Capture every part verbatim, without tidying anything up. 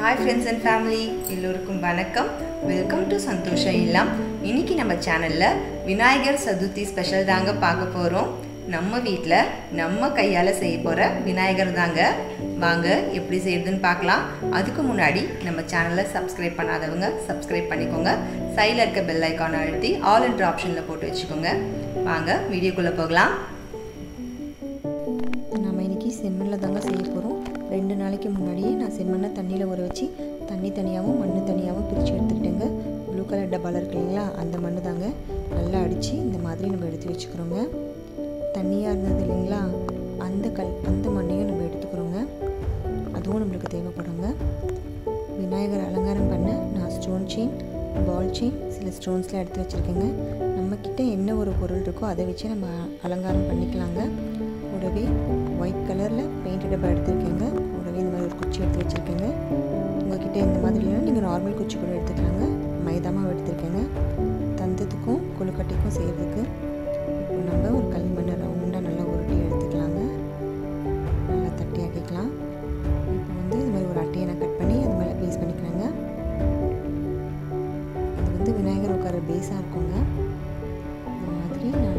Hi friends and family, எல்லோருக்கும் வணக்கம். Welcome to சந்தோஷ இல்லம். இன்னைக்கு நம்ம சேனல்ல விநாயகர் சதுர்த்தி ஸ்பெஷல் தாங்க பார்க்க போறோம். நம்ம வீட்ல நம்ம கையால செய்ய போற விநாயகர் தாங்க. வாங்க எப்படி செய்யறதுன்னு பார்க்கலாம். அதுக்கு முன்னாடி நம்ம சேனலை சப்ஸ்கிரைப் பண்ணாதவங்க சப்ஸ்கிரைப் பண்ணிக்கோங்க. சைடுல இருக்க பெல் ஐகானை அழுத்தி ஆல் என்ற ஆப்ஷன்ல போட்டு வச்சுக்கோங்க. வாங்க வீடியோக்குள்ள போகலாம். நம்ம இன்னைக்கு செம்மண்ணில் தாங்க செய்ய போகிறோம். ரெண்டு நாளைக்கு முன்னாடியே நான் செம்மண்ணை தண்ணியில் ஊற வச்சு தண்ணி தனியாகவும் மண் தனியாகவும் பிரித்து எடுத்துக்கிட்டேங்க. ப்ளூ கலர் டப்பாவில் இருக்கு இல்லைங்களா, அந்த மண் தாங்க நல்லா அடித்து இந்த மாதிரி நம்ம எடுத்து வச்சுக்கிறோங்க. தண்ணியாக இருந்தது இல்லைங்களா, அந்த கல் அந்த மண்ணையும் நம்ம எடுத்துக்கிறோங்க. அதுவும் நம்மளுக்கு தேவைப்படுங்க. விநாயகர் அலங்காரம் பண்ண நான் ஸ்டோன் செயின், பால் செயின், சில ஸ்டோன்ஸ்லாம் எடுத்து வச்சுருக்கேங்க. நம்மக்கிட்ட என்ன ஒரு பொருள் இருக்கோ அதை வச்சு நம்ம அலங்காரம் பண்ணிக்கலாங்க. கூடவே ஒயிட் கலரில் பெயிண்ட் டப்பா எடுத்துருக்கேங்க. கூடவே இந்த மாதிரி ஒரு குச்சி எடுத்து வச்சுருக்கேங்க. உங்கள்கிட்ட இந்த மாதிரி இல்லைன்னா நீங்கள் நார்மல் குச்சி கூட எடுத்துக்கலாங்க. மைதா மாவு எடுத்துருக்கேங்க. தந்தத்துக்கும் கொழுக்கட்டைக்கும் செய்கிறதுக்கு இப்போ நம்ம ஒரு களிமண்ணை ரவுண்டாக நல்லா உருட்டி எடுத்துக்கலாங்க. நல்லா தட்டி ஆக்கிக்கலாம். இப்போ வந்து இது மாதிரி ஒரு அட்டையை நான் கட் பண்ணி அது மேலே பேஸ்ட் பண்ணிக்கிறேங்க. இது வந்து விநாயகர் உட்கார பேஸாக இருக்குங்க. இந்த மாதிரி நான்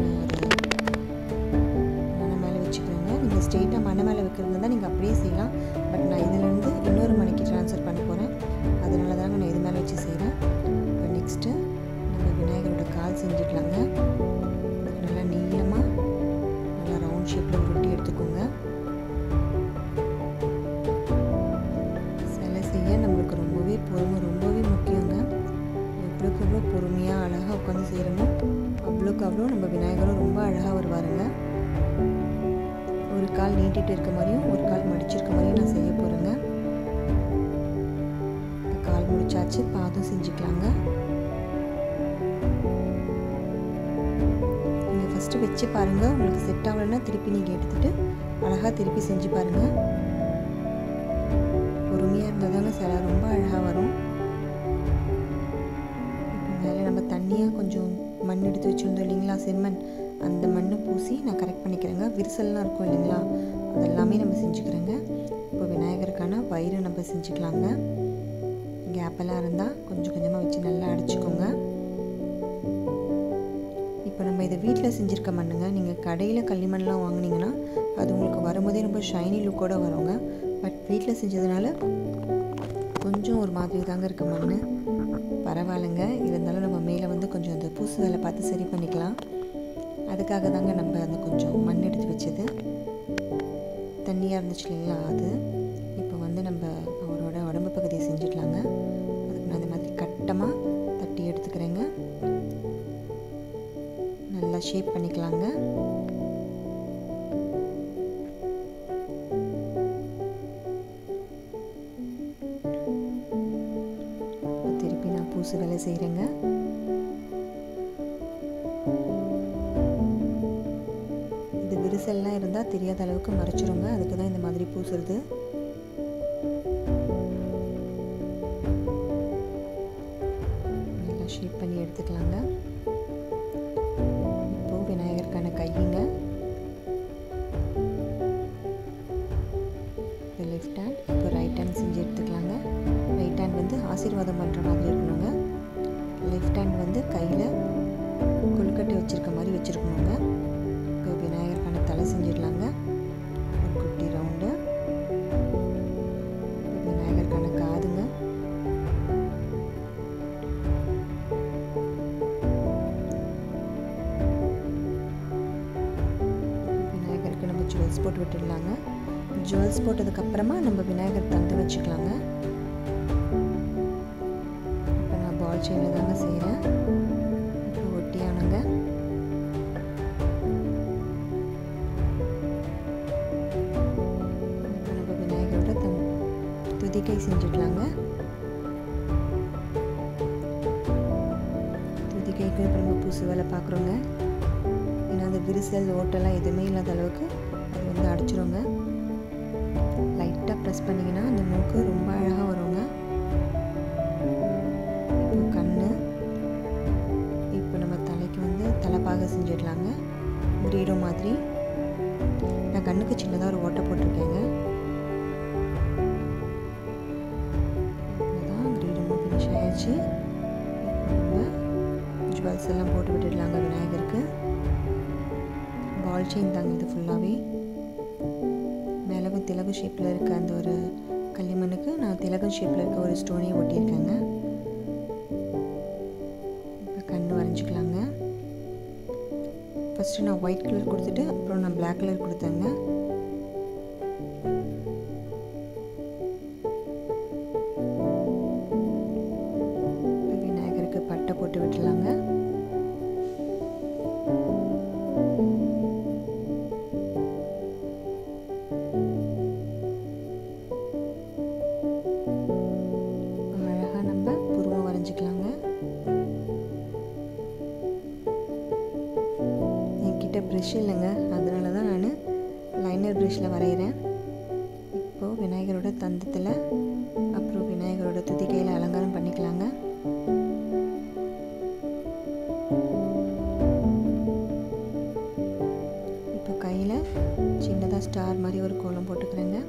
நீங்கள் ஸ்ட்ரெயிட்டாக மண்ணை மேலே வைக்கிறது தான் நீங்கள் அப்படியே செய்யலாம். பட் நான் இதிலேருந்து இன்னொரு மணிக்கு ட்ரான்ஸ்ஃபர் பண்ண போகிறேன். அதனால தாங்க நான் இது மேலே வச்சு செய்கிறேன். இப்போ நெக்ஸ்ட்டு நம்ம விநாயகரோட கால் செஞ்சுக்கலாங்க. நல்லா நீளமாக நல்லா ரவுண்ட் ஷேப்பில் உருட்டி எடுத்துக்கோங்க. சிலை செய்ய நம்மளுக்கு ரொம்பவே பொறுமை ரொம்பவே முக்கியங்க. எவ்வளோக்கு எவ்வளோ பொறுமையாக அழகாக உட்காந்து செய்கிறோமோ அவ்வளோக்கு அவ்வளோ நம்ம விநாயகரும் ரொம்ப அழகாக வருவாருங்க. ஒரு கால் நீட்டிட்டு இருக்க மாதிரியும் ஒரு கால் மடிச்சிருக்க மாதிரியும் நான் செய்ய போகிறேங்க. கால் முடிச்சாச்சு, பாதம் செஞ்சுக்கலாங்க. நீங்கள் ஃபஸ்ட்டு வச்சு பாருங்கள். உங்களுக்கு செட் ஆகலைன்னா திருப்பி நீங்கள் எடுத்துகிட்டு அழகாக திருப்பி செஞ்சு பாருங்கள். பொறுமையாக இருந்தால் தாங்க சில ரொம்ப அழகாக வரும். இப்போ மேலே நம்ம தண்ணியாக கொஞ்சம் மண் எடுத்து வச்சுருந்தோம் இல்லைங்களா, செம்மண், அந்த மண்ணை பூசி நான் கரெக்ட் பண்ணிக்கிறேங்க. விரிசல்லாம் இருக்கும் இல்லைங்களா, அதெல்லாமே நம்ம செஞ்சுக்கிறேங்க. இப்போ விநாயகருக்கான வயிறு நம்ம செஞ்சுக்கலாங்க. கேப்பெல்லாம் இருந்தால் கொஞ்சம் கொஞ்சமாக வச்சு நல்லா அடிச்சுக்கோங்க. இப்போ நம்ம இதை வீட்டில் செஞ்சுருக்க மண்ணுங்க. நீங்கள் கடையில் களிமண்லாம் வாங்கினீங்கன்னா அது உங்களுக்கு வரும்போதே ரொம்ப ஷைனி லுக்கோடு வருங்க. பட் வீட்டில் செஞ்சதுனால கொஞ்சம் ஒரு மாதிரி தாங்க இருக்க மண். பரவாயில்லைங்க, இருந்தாலும் நம்ம மேலே வந்து கொஞ்சம் அந்த பூசு வேலை பார்த்து சரி பண்ணிக்கலாம். அதுக்காக தாங்க நம்ம அந்த கொஞ்சம் மண் எடுத்து வச்சது. தண்ணியாக இருந்துச்சு இல்லைங்களா அது. இப்போ வந்து நம்ம அவரோட உடம்பு பகுதியை செஞ்சுக்கலாங்க. அதுக்கு நான் அந்த மாதிரி கட்டமாக தட்டி எடுத்துக்கிறேங்க. நல்லா ஷேப் பண்ணிக்கலாங்க. திருப்பி நான் பூசு வேலை செய்கிறேங்க. விரிசல்லாம் இருந்தால் தெரியாத அளவுக்கு மறைச்சிருங்க. அதுக்கு தான் இந்த மாதிரி பூசுறது. நல்லா ஷேப் பண்ணி எடுத்துக்கலாங்க. இப்போ விநாயகருக்கான கையுங்க. இப்போ லெஃப்ட் ஹேண்ட், இப்போ ரைட் ஹேண்ட் செஞ்சு எடுத்துக்கலாங்க. ரைட் ஹேண்ட் வந்து ஆசீர்வாதம் பண்ணுற மாதிரி இருக்கணுங்க. லெஃப்ட் ஹேண்ட் வந்து கையில் கொழுக்கட்டை வச்சுருக்க மாதிரி வச்சுருக்கணுங்க. இப்போ விநாயகருக்கான தலை செஞ்சிடலாங்க. ஒரு குட்டி ரவுண்டு. விநாயகருக்கான காதுங்க. விநாயகருக்கு நம்ம ஜுவல்ஸ் போட்டு விட்டுடலாங்க. ஜுவல்ஸ் போட்டதுக்கப்புறமா நம்ம விநாயகர் தந்து வச்சுக்கலாங்க. இப்போ நான் பால் செயினில் தாங்க செய்கிறேன். இப்போ ஒட்டியானுங்க. துதிக்கை செஞ்சுக்கலாங்க. துதிக்கைக்கு இப்போ நம்ம பூசு வேலை பார்க்குறோங்க. ஏன்னா அந்த விரிசல் ஓட்டெல்லாம் எதுவுமே இல்லாத அளவுக்கு அது வந்து அடைச்சிருங்க. லைட்டாக ப்ரெஸ் பண்ணிங்கன்னா அந்த மூக்கு ரொம்ப அழகாக வருங்க. இப்போ கண், இப்போ நம்ம தலைக்கு வந்து தலைப்பாக செஞ்சிடலாங்க. கிரீடோ மாதிரி. நான் கண்ணுக்கு சின்னதாக ஒரு ஓட்டை போட்டிருக்கேங்க. ஆயிடுச்சு. நம்ம ஜுவல்ஸ் எல்லாம் போட்டு விட்டுடலாங்க விநாயகருக்கு. பால் செயின் தாங்க இது ஃபுல்லாகவே. மேலவும் திலகு ஷேப்பில் இருக்க அந்த ஒரு களிமண்ணுக்கு நான் திலகம் ஷேப்பில் இருக்க ஒரு ஸ்டோனையும் ஒட்டியிருக்கேங்க. இப்போ கண் வரைஞ்சிக்கலாங்க. ஃபஸ்ட்டு நான் ஒயிட் கலர் கொடுத்துட்டு அப்புறம் நான் பிளாக் கலர் கொடுத்தேங்க. விநாயகருக்கு பட்டை போட்டு விட்டுலாங்க. அழகாக நம்ம புருவம் வரைஞ்சிக்கலாங்க. என்கிட்ட ப்ரெஷ் இல்லைங்க, அதனால தான் நான் லைனர் ப்ரெஷ்ஷில் வரைகிறேன். இப்போது விநாயகரோட தந்தத்தில் அப்புறம் விநாயகரோட துதிக்கையில் அலங்காரம் பண்ணிக்கலாங்க. இப்போ கையில் சின்னதாக ஸ்டார் மாதிரி ஒரு கோலம் போட்டுக்கிறேங்க.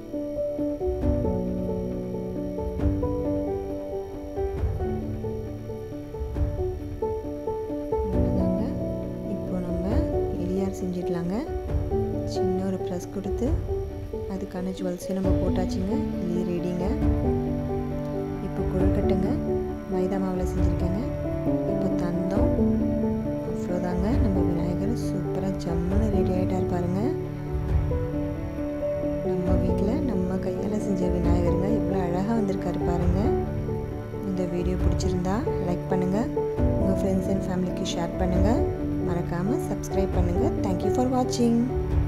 அவ்வளோதாங்க. இப்போ நம்ம எலியார் செஞ்சிடலாங்க. சின்ன ஒரு ப்ரெஸ் கொடுத்து அதுக்கான ஜுவல்ஸையும் நம்ம போட்டாச்சுங்க. எலி ரெடிங்க. இப்போ கொழுக்கட்டைங்க மைதா மாவில் செஞ்சுருக்கேங்க. இப்போ தந்தம். அவ்வளோதாங்க, நம்ம விநாயகர் சூப்பராக ஜம்முன்னு ரெடி ஆகிட்டார் பாருங்க. நம்ம வீட்டில் நம்ம கையால் செஞ்ச விநாயகருங்க எவ்வளோ அழகாக வந்திருக்காரு பாருங்கள். இந்த வீடியோ பிடிச்சிருந்தா லைக் பண்ணுங்கள், உங்கள் ஃப்ரெண்ட்ஸ் அண்ட் ஃபேமிலிக்கு ஷேர் பண்ணுங்கள், மறக்காமல் சப்ஸ்கிரைப் பண்ணுங்கள். தேங்க்யூ ஃபார் வாட்சிங்.